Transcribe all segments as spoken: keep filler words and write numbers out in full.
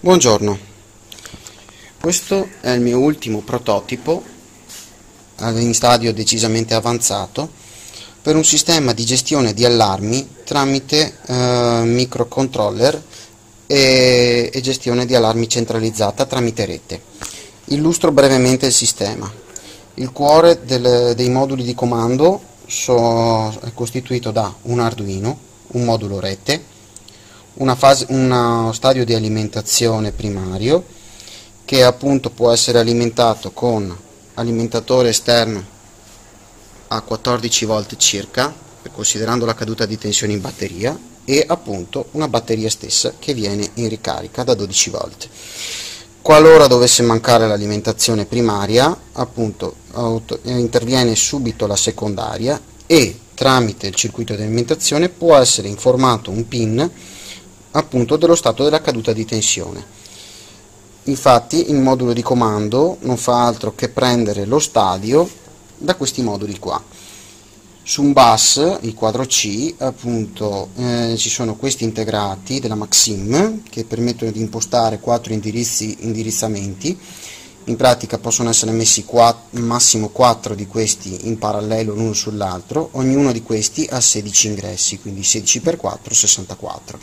Buongiorno, questo è il mio ultimo prototipo in stadio decisamente avanzato per un sistema di gestione di allarmi tramite eh, microcontroller e, e gestione di allarmi centralizzata tramite rete. Illustro brevemente il sistema. Il cuore del, dei moduli di comando so, è costituito da un Arduino, un modulo rete, Una fase, uno stadio di alimentazione primario che appunto può essere alimentato con alimentatore esterno a quattordici volt circa, considerando la caduta di tensione in batteria, e appunto una batteria stessa che viene in ricarica da dodici volt. Qualora dovesse mancare l'alimentazione primaria, appunto auto, interviene subito la secondaria e tramite il circuito di alimentazione può essere informato un pin appunto dello stato della caduta di tensione. Infatti il modulo di comando non fa altro che prendere lo stadio da questi moduli qua. Su un bus, il quadro C, appunto eh, ci sono questi integrati della Maxim che permettono di impostare quattro indirizzi, indirizzamenti. In pratica possono essere messi quattro, massimo quattro di questi in parallelo l'uno sull'altro, ognuno di questi ha sedici ingressi, quindi sedici per quattro, sessantaquattro.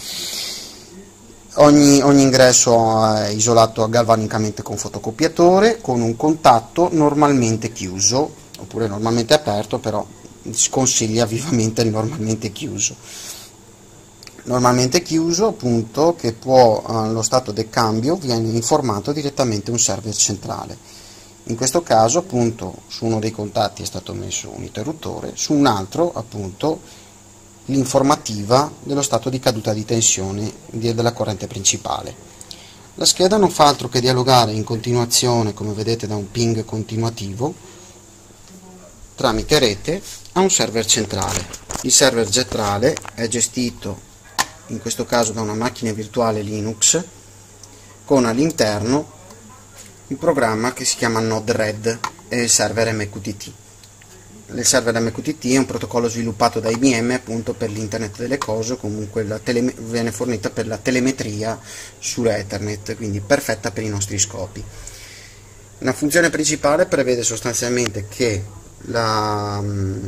Ogni, ogni ingresso è isolato galvanicamente con fotocopiatore, con un contatto normalmente chiuso, oppure normalmente aperto, però si consiglia vivamente il normalmente chiuso. Normalmente chiuso, appunto, che può, allo stato del cambio, viene informato direttamente un server centrale. In questo caso, appunto, su uno dei contatti è stato messo un interruttore, su un altro, appunto, l'informativa dello stato di caduta di tensione della corrente principale. La scheda non fa altro che dialogare in continuazione, come vedete da un ping continuativo, tramite rete a un server centrale. Il server centrale è gestito in questo caso da una macchina virtuale Linux con all'interno un programma che si chiama Node-RED e il server M Q T T. Il server M Q T T è un protocollo sviluppato da I B M appunto per l'internet delle cose, comunque la tele, viene fornita per la telemetria su Ethernet, quindi perfetta per i nostri scopi. La funzione principale prevede sostanzialmente che la,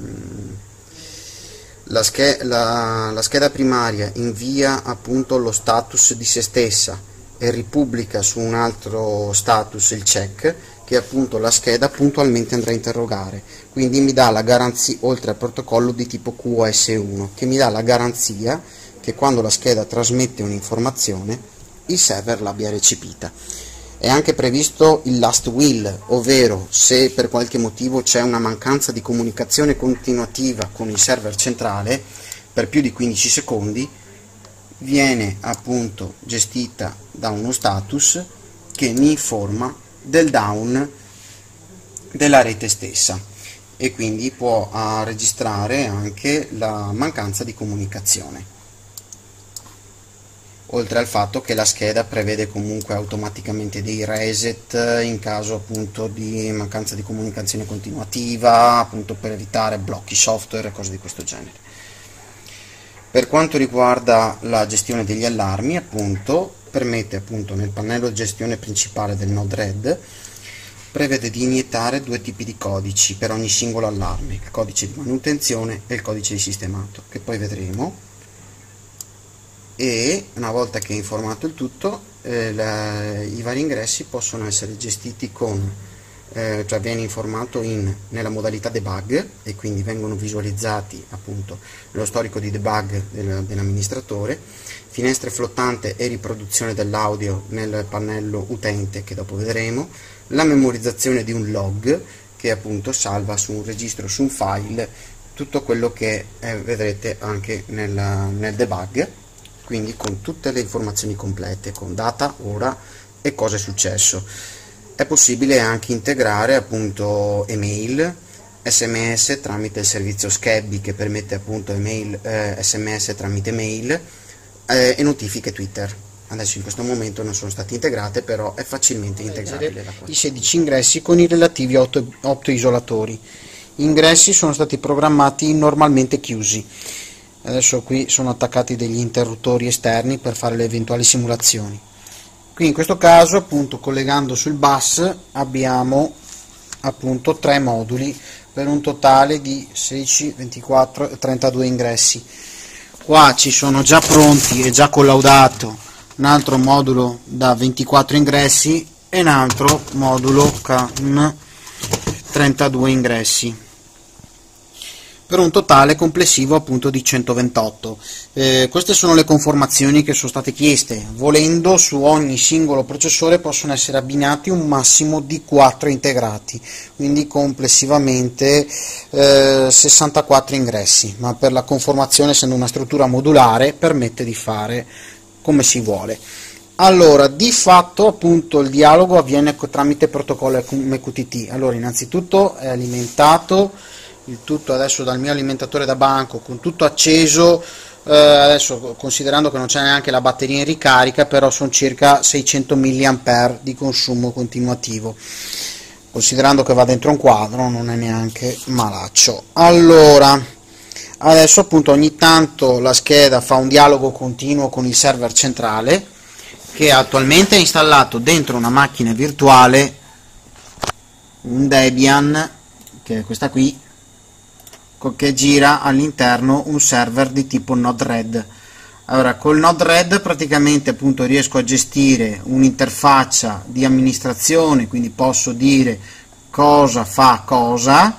la, sch la, la scheda primaria invia appunto lo status di se stessa e ripubblica su un altro status il check che appunto la scheda puntualmente andrà a interrogare, quindi mi dà la garanzia, oltre al protocollo di tipo Q O S uno, che mi dà la garanzia che quando la scheda trasmette un'informazione il server l'abbia recepita. È anche previsto il last will, ovvero se per qualche motivo c'è una mancanza di comunicazione continuativa con il server centrale per più di quindici secondi, viene appunto gestita da uno status che mi informa del down della rete stessa e quindi può uh, registrare anche la mancanza di comunicazione, oltre al fatto che la scheda prevede comunque automaticamente dei reset in caso appunto di mancanza di comunicazione continuativa, appunto per evitare blocchi software e cose di questo genere. Per quanto riguarda la gestione degli allarmi, appunto permette appunto nel pannello di gestione principale del Node-RED, prevede di iniettare due tipi di codici per ogni singolo allarme, il codice di manutenzione e il codice di sistemato, che poi vedremo, e una volta che è informato il tutto, eh, la, i vari ingressi possono essere gestiti con, eh, cioè viene informato in, nella modalità debug e quindi vengono visualizzati appunto lo storico di debug del, dell'amministratore, finestre flottante e riproduzione dell'audio nel pannello utente che dopo vedremo, la memorizzazione di un log che appunto salva su un registro, su un file, tutto quello che eh, vedrete anche nel, nel debug, quindi con tutte le informazioni complete, con data, ora e cosa è successo. È possibile anche integrare appunto email, sms tramite il servizio Scabby che permette appunto email, eh, sms tramite mail, e notifiche Twitter. Adesso in questo momento non sono state integrate, però è facilmente integrabile. I sedici ingressi con i relativi otto isolatori. Gli ingressi sono stati programmati normalmente chiusi. Adesso qui sono attaccati degli interruttori esterni per fare le eventuali simulazioni. Qui in questo caso, appunto, collegando sul bus abbiamo appunto tre moduli per un totale di sedici, ventiquattro e trentadue ingressi. Qua ci sono già pronti e già collaudato un altro modulo da ventiquattro ingressi e un altro modulo con trentadue ingressi, per un totale complessivo appunto di centoventotto. Eh, queste sono le conformazioni che sono state chieste. Volendo, su ogni singolo processore possono essere abbinati un massimo di quattro integrati, quindi complessivamente eh, sessantaquattro ingressi, ma per la conformazione, essendo una struttura modulare, permette di fare come si vuole. Allora, di fatto appunto il dialogo avviene tramite protocollo M Q T T. Allora, innanzitutto è alimentato il tutto adesso dal mio alimentatore da banco, con tutto acceso, eh, adesso considerando che non c'è neanche la batteria in ricarica, però sono circa seicento milliampere di consumo continuativo, considerando che va dentro un quadro non è neanche malaccio. Allora, adesso appunto ogni tanto la scheda fa un dialogo continuo con il server centrale, che attualmente è installato dentro una macchina virtuale, un Debian, che è questa qui, che gira all'interno un server di tipo Node-RED. Allora, col Node-RED praticamente appunto riesco a gestire un'interfaccia di amministrazione, quindi posso dire cosa fa cosa,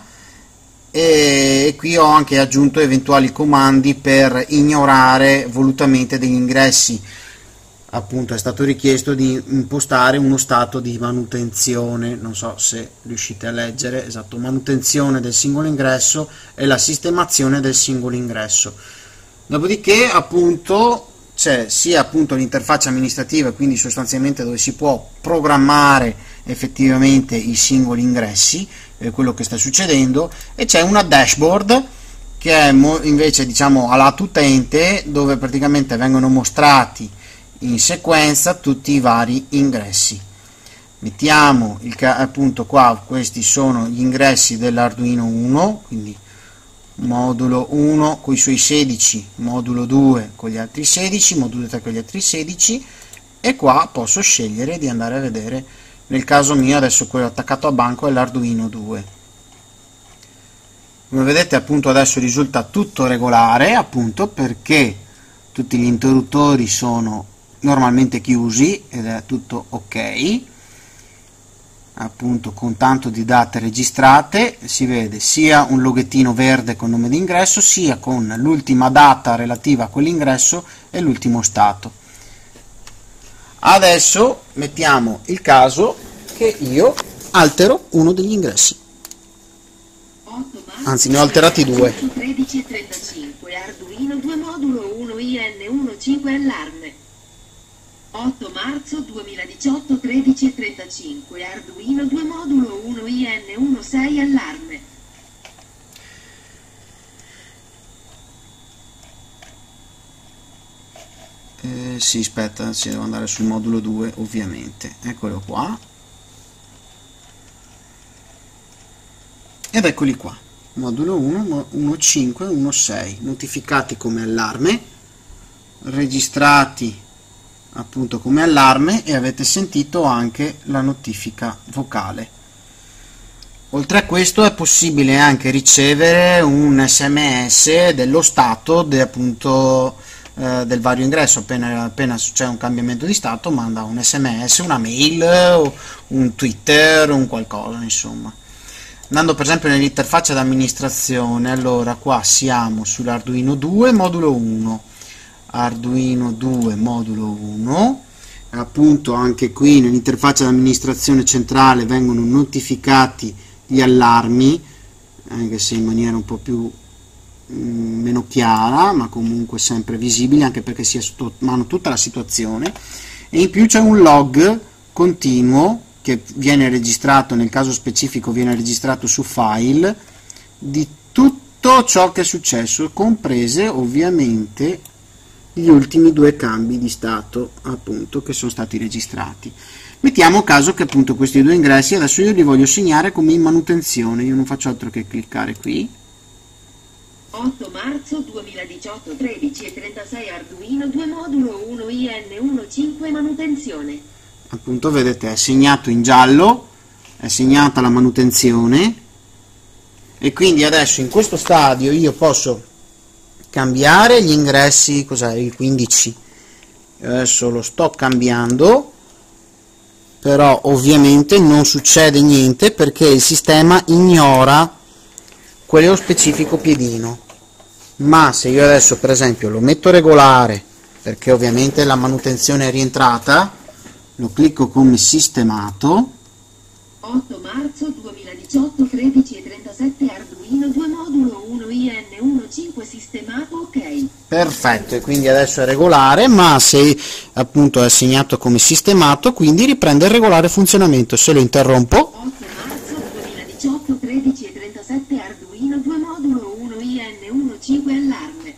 e qui ho anche aggiunto eventuali comandi per ignorare volutamente degli ingressi. Appunto è stato richiesto di impostare uno stato di manutenzione, non so se riuscite a leggere, esatto, manutenzione del singolo ingresso e la sistemazione del singolo ingresso. Dopodiché appunto c'è sia appunto l'interfaccia amministrativa, quindi sostanzialmente dove si può programmare effettivamente i singoli ingressi, eh, quello che sta succedendo, e c'è una dashboard che è invece, diciamo, a lato utente, dove praticamente vengono mostrati in sequenza tutti i vari ingressi. Mettiamo il appunto qua, questi sono gli ingressi dell'Arduino uno, quindi modulo uno con i suoi sedici, modulo due con gli altri sedici, modulo tre con gli altri sedici, e qua posso scegliere di andare a vedere. Nel caso mio adesso quello attaccato a banco è l'Arduino due. Come vedete appunto adesso risulta tutto regolare, appunto perché tutti gli interruttori sono normalmente chiusi ed è tutto ok, appunto con tanto di date registrate. Si vede sia un loghettino verde con nome di ingresso, sia con l'ultima data relativa a quell'ingresso e l'ultimo stato. Adesso mettiamo il caso che io altero uno degli ingressi, anzi ne ho alterati due. tredici e trentacinque Arduino due modulo uno I N uno cinque allarme. otto marzo duemiladiciotto tredici e trentacinque Arduino due modulo uno I N uno sei allarme. Eh, sì, aspetta, ci devo andare sul modulo due ovviamente, eccolo qua, ed eccoli qua, modulo uno, uno cinque, uno sei, notificati come allarme, registrati appunto come allarme, e avete sentito anche la notifica vocale. Oltre a questo è possibile anche ricevere un sms dello stato de, appunto eh, del vario ingresso. Appena, appena c'è un cambiamento di stato manda un sms, una mail, un Twitter, un qualcosa insomma. Andando per esempio nell'interfaccia d'amministrazione, allora qua siamo sull'Arduino due modulo uno, Arduino due modulo uno, appunto anche qui nell'interfaccia d'amministrazione centrale vengono notificati gli allarmi, anche se in maniera un po' più mh, meno chiara, ma comunque sempre visibili, anche perché si è sotto mano tutta la situazione, e in più c'è un log continuo che viene registrato, nel caso specifico viene registrato su file, di tutto ciò che è successo, comprese ovviamente gli ultimi due cambi di stato appunto che sono stati registrati. Mettiamo caso che appunto questi due ingressi adesso io li voglio segnare come in manutenzione. Io non faccio altro che cliccare qui, otto marzo duemiladiciotto tredici e trentasei Arduino due modulo uno I N uno cinque manutenzione. appunto vedete è segnato in giallo, è segnata la manutenzione, e quindi adesso in questo stadio io posso cambiare gli ingressi, cos'è, il quindici, adesso lo sto cambiando, però ovviamente non succede niente perché il sistema ignora quello specifico piedino. Ma se io adesso per esempio lo metto regolare, perché ovviamente la manutenzione è rientrata, lo clicco come sistemato, otto marzo duemiladiciotto, tredici e trentasette, Arduino due modulo uno I N uno cinque sistemato, ok. Perfetto, e quindi adesso è regolare, ma se appunto è assegnato come sistemato, quindi riprende il regolare funzionamento. Se lo interrompo, otto marzo duemiladiciotto, tredici e trentasette, Arduino due modulo uno I N uno cinque allarme.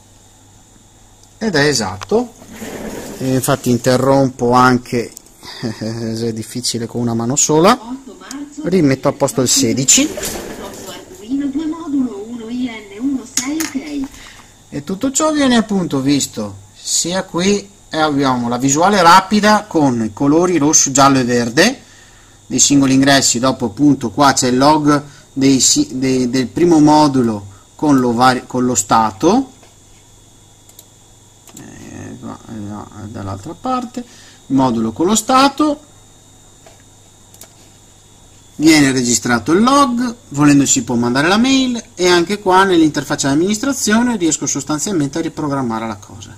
ed è esatto. E infatti interrompo anche, è difficile con una mano sola, rimetto a posto il sedici, Arduino due modulo uno I N uno sei, ok. e tutto ciò viene appunto visto sia qui, e abbiamo la visuale rapida con i colori rosso, giallo e verde dei singoli ingressi. Dopo appunto qua c'è il log dei, dei, del primo modulo con lo, vari, con lo stato, eh, dall'altra parte il modulo con lo stato, viene registrato il log, volendo si può mandare la mail, e anche qua nell'interfaccia di amministrazione riesco sostanzialmente a riprogrammare la cosa.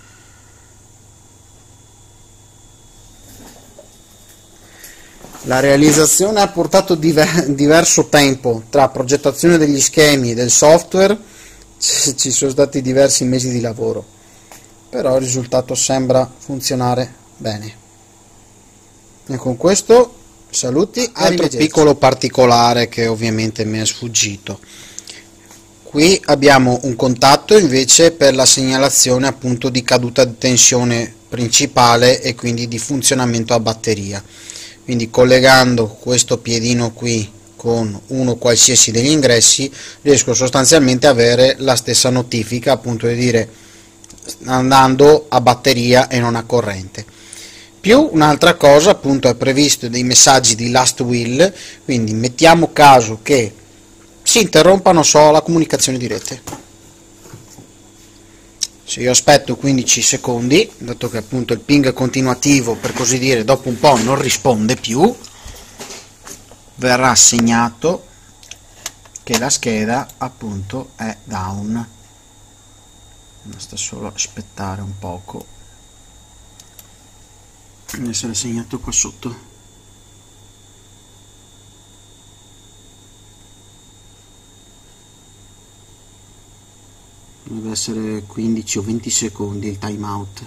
La realizzazione ha portato diver diverso tempo tra progettazione degli schemi e del software, ci sono stati diversi mesi di lavoro, però il risultato sembra funzionare bene. E con questo saluti, altro piccolo particolare che ovviamente mi è sfuggito. Qui abbiamo un contatto invece per la segnalazione appunto di caduta di tensione principale e quindi di funzionamento a batteria. Quindi collegando questo piedino qui con uno qualsiasi degli ingressi riesco sostanzialmente ad avere la stessa notifica, appunto di dire andando a batteria e non a corrente. Più un'altra cosa, appunto è previsto dei messaggi di last will, quindi mettiamo caso che si interrompano solo la comunicazione di rete. Se io aspetto quindici secondi, dato che appunto il ping continuativo, per così dire, dopo un po' non risponde più, verrà segnato che la scheda appunto è down. Basta solo aspettare un poco. Deve essere segnato qua sotto. Deve essere quindici o venti secondi il timeout.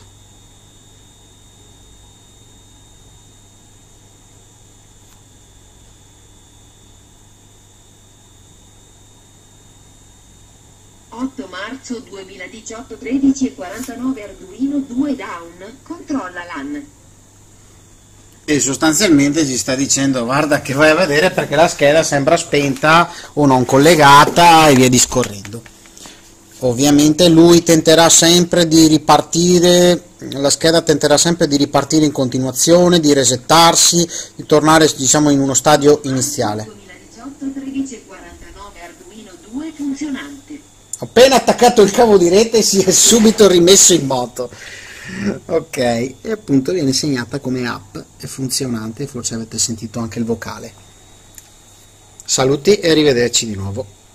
otto marzo duemiladiciotto, tredici e quarantanove, Arduino due down, controlla l'A N. E sostanzialmente ci sta dicendo guarda che vai a vedere perché la scheda sembra spenta o non collegata e via discorrendo. Ovviamente lui tenterà sempre di ripartire, la scheda tenterà sempre di ripartire in continuazione, di resettarsi, di tornare diciamo in uno stadio iniziale. duemiladiciotto, tredici e quarantanove, Arduino due funzionante. Appena attaccato il cavo di rete si è subito rimesso in moto. Ok, e appunto viene segnata come app, è funzionante, forse avete sentito anche il vocale. Saluti e arrivederci di nuovo.